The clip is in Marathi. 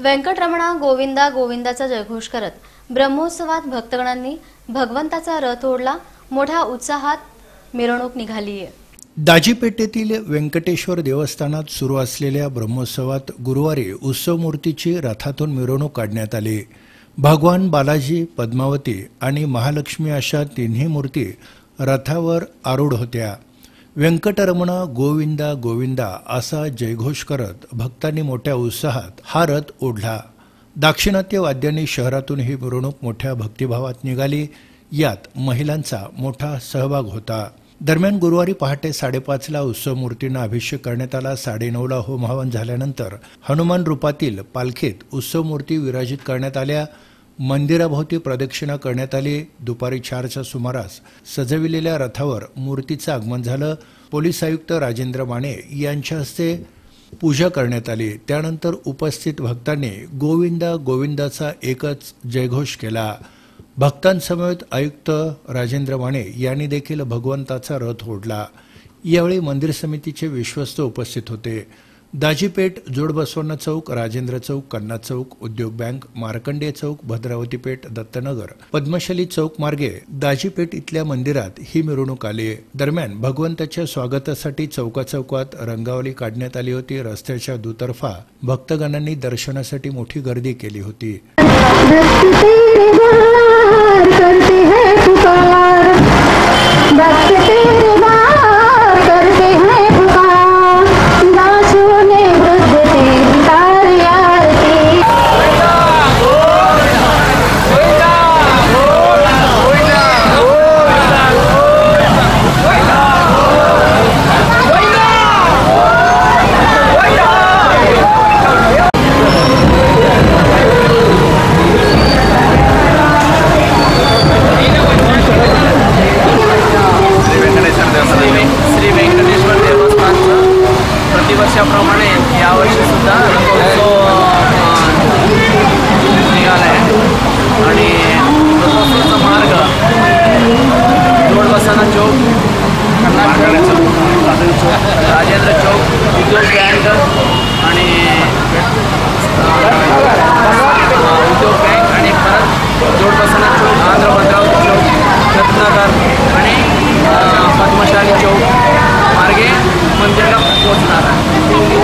व्यंकटरमणा गोविंदा गोविंदाचा जयघोष करत ब्रह्मोत्सवात भक्तगणांनी भगवंताचा रथ ओढला। मोठ्या उत्साहात मिरवणूक निघाली आहे। दाजीपेठेतील व्यंकटेश्वर देवस्थानात सुरू असलेल्या ब्रह्मोत्सवात गुरुवारी उत्सव मूर्तीची रथातून मिरवणूक काढण्यात आली। भगवान बालाजी, पद्मावती आणि महालक्ष्मी अशा तिन्ही मूर्ती रथावर आरूढ होत्या। व्यंकटरमणा गोविंदा गोविंदा असा जयघोष करत भक्तांनी मोठ्या उत्साहात हा रथ ओढला। दाक्षिणात्य वाद्यांनी शहरातून ही मिरवणूक मोठ्या भक्तिभावात निघाली। यात महिलांचा मोठा सहभाग होता। दरम्यान गुरुवारी पहाटे 5:30 ला उत्सव मूर्तींना अभिषेक करण्यात आला। 9:30 ला होम हवन झाल्यानंतर हनुमान रूपातील पालखीत उत्सव मूर्ती विराजित करण्यात आल्या। मंदिराभोवती प्रदक्षिणा करण्यात आली। दुपारी 4च्या सुमारास सजविलेल्या रथावर मूर्तीचं आगमन झालं। पोलीस आयुक्त राजेंद्र माने यांच्या हस्ते पूजा करण्यात आली। त्यानंतर उपस्थित भक्तांनी गोविंदा गोविंदाचा एकच जयघोष केला। भक्तांसमवेत आयुक्त राजेंद्र माने यांनी देखील भगवंताचा रथ ओढला। यावेळी मंदिर समितीचे विश्वस्त उपस्थित होते। दाजीपेठ, जोडबसवण्ण चौक, राजेंद्र चौक, कन्ना चौक, उद्योग बँक, मार्कंडेय चौक, भद्रावती पेठ, दत्तनगर, पद्मशाली चौक मार्गे दाजीपेठ इथल्या मंदिरात ही मिरवणूक आली। दरम्यान भगवंताच्या स्वागतासाठी चौकाचौकात रंगावली काढण्यात आली होती। रस्त्याच्या दुतर्फा भक्तगणांनी दर्शनासाठी मोठी गर्दी केली होती। प्रतिवर्षाप्रमाणे यावर्षी सुद्धा रथोत्सव निघाला आहे आणि रथोत्सवाचा मार्ग जोडबसवण्ण चौक, राजेंद्र चौक, उद्योग बँक आणि उद्योग बँक आणि परत जोडबसवण्ण चौक, आंध्र भद्रावती चौक, दत्तनगर आणि पद्मशाली चौक मार्गे मंदिराला पोहोचणार आहे।